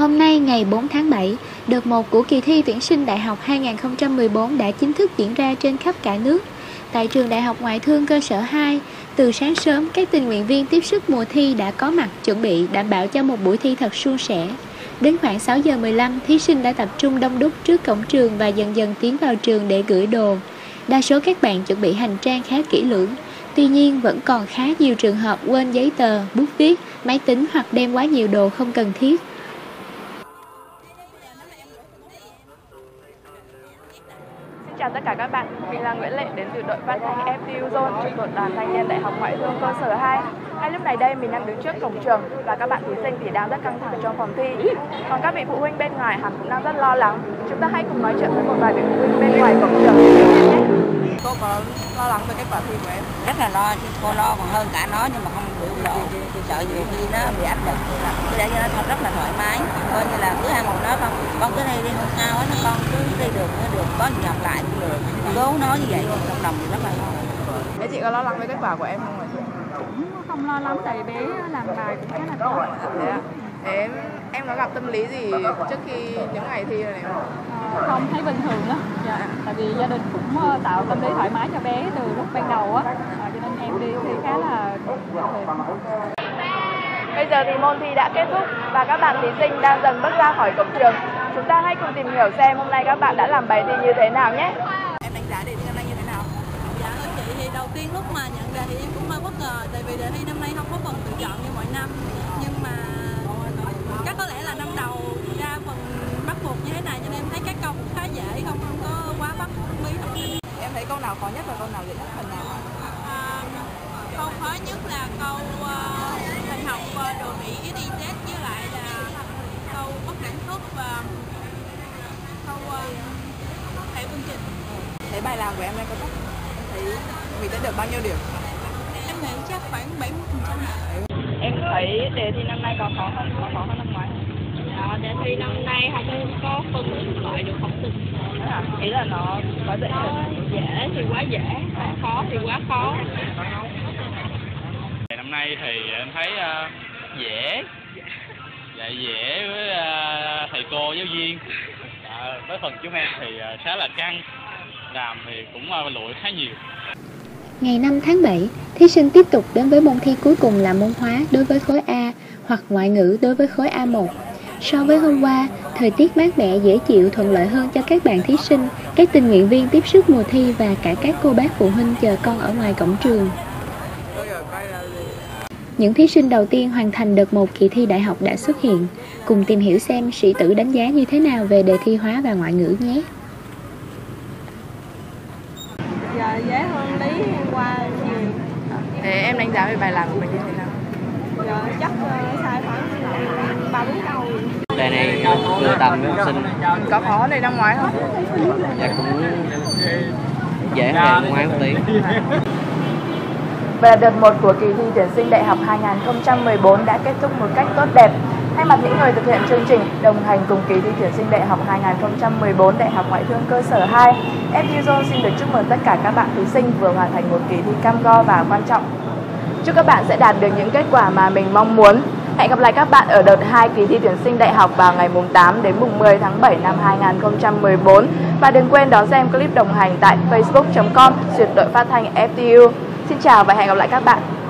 Hôm nay ngày 4 tháng 7, đợt 1 của kỳ thi tuyển sinh đại học 2014 đã chính thức diễn ra trên khắp cả nước. Tại trường Đại học Ngoại thương cơ sở 2, từ sáng sớm, các tình nguyện viên tiếp sức mùa thi đã có mặt chuẩn bị đảm bảo cho một buổi thi thật suôn sẻ. Đến khoảng 6 giờ 15, thí sinh đã tập trung đông đúc trước cổng trường và dần dần tiến vào trường để gửi đồ. Đa số các bạn chuẩn bị hành trang khá kỹ lưỡng. Tuy nhiên, vẫn còn khá nhiều trường hợp quên giấy tờ, bút viết, máy tính hoặc đem quá nhiều đồ không cần thiết. Xin chào tất cả các bạn, mình là Nguyễn Lệ đến từ đội phát thanh FPU Zone trực thuộc đoàn thanh niên Đại học Ngoại thương cơ sở 2. Ngay lúc này đây mình đang đứng trước cổng trường và các bạn thí sinh thì đang rất căng thẳng trong phòng thi. Còn các vị phụ huynh bên ngoài hẳn cũng đang rất lo lắng. Chúng ta hãy cùng nói chuyện với một vài vị phụ huynh bên ngoài cổng trường nhé. Cô có lo lắng về kết quả thi của em? Rất là lo, chứ cô lo còn hơn cả nó, nhưng mà không đủ lo. Tôi sợ nhiều khi nó bị áp lực, tôi để cho nó thật rất là thoải mái. Coi như là cứ ăn một nó không, con cứ đi không sao hết, con cứ đi được, nó được, có gì học lại cũng được. Cố nói như vậy, trong lòng thì rất là lo. Thế chị có lo lắng về kết quả của em không ạ? Cũng không lo lắm, tại bé làm bài cũng khá là tốt. Thế ạ? Thế em có gặp tâm lý gì trước khi những ngày thi này không? Không, thấy bình thường lắm. Dạ. Tại vì gia đình cũng tạo tâm lý thoải mái cho bé từ lúc ban đầu á, cho nên em đi thi khá là Bây giờ thì môn thi đã kết thúc và các bạn thí sinh đang dần bước ra khỏi cổng trường. Chúng ta hãy cùng tìm hiểu xem hôm nay các bạn đã làm bài thi như thế nào nhé. Em đánh giá đề thi năm nay như thế nào? Dạ thưa chị, thì đầu tiên lúc mà nhận đề thì em cũng hơi bất ngờ, tại vì đề thi năm nay không có phần tự chọn như mọi năm, nhưng mà chắc có lẽ là năm đầu ra phần bắt buộc như thế này, cho nên em thấy các câu cũng khá dễ, không có quá bắt bí học sinh. Em thấy câu nào khó nhất và câu nào dễ nhất phần nào? Câu khó nhất là câu hình học đồ thị XYZ, với lại là câu bất đẳng thức và câu hệ phương trình. Thế bài làm của em đây có tốt? Em thấy mình sẽ được bao nhiêu điểm? Em nghĩ chắc khoảng 70%. Em thấy đề thi năm nay có khó hơn năm ngoái. Đề thi năm nay không có phân loại được học sinh. Ý là nó có dễ hơn. Dễ thì quá dễ, khó thì quá khó. Năm nay thì em thấy dễ với thầy cô giáo viên. Với phần chúng em thì khá là căng, làm thì cũng lụi khá nhiều. Ngày 5 tháng 7, thí sinh tiếp tục đến với môn thi cuối cùng là môn hóa đối với khối A hoặc ngoại ngữ đối với khối A1. So với hôm qua, thời tiết mát mẻ dễ chịu thuận lợi hơn cho các bạn thí sinh, các tình nguyện viên tiếp sức mùa thi và cả các cô bác phụ huynh chờ con ở ngoài cổng trường. Những thí sinh đầu tiên hoàn thành đợt 1 kỳ thi đại học đã xuất hiện. Cùng tìm hiểu xem sĩ tử đánh giá như thế nào về đề thi hóa và ngoại ngữ nhé. dạ, dễ hơn lý qua nhiều. Thế em đánh giá về bài làm của mình như thế nào? Dạ, chắc sai khoảng 3-4 câu. Đề này vừa tầm với học sinh. Có khó này năm ngoái không? Dạ cũng dễ hơn năm ngoái một tí. Vậy là đợt 1 của kỳ thi tuyển sinh đại học 2014 đã kết thúc một cách tốt đẹp. Thay mặt những người thực hiện chương trình đồng hành cùng kỳ thi tuyển sinh đại học 2014 Đại học Ngoại thương cơ sở 2, FPU Zone xin được chúc mừng tất cả các bạn thí sinh vừa hoàn thành một kỳ thi cam go và quan trọng. Chúc các bạn sẽ đạt được những kết quả mà mình mong muốn. Hẹn gặp lại các bạn ở đợt 2 kỳ thi tuyển sinh đại học vào ngày mùng 8 đến mùng 10 tháng 7 năm 2014. Và đừng quên đón xem clip đồng hành tại facebook.com/đội phát thanh FPU. Xin chào và hẹn gặp lại các bạn.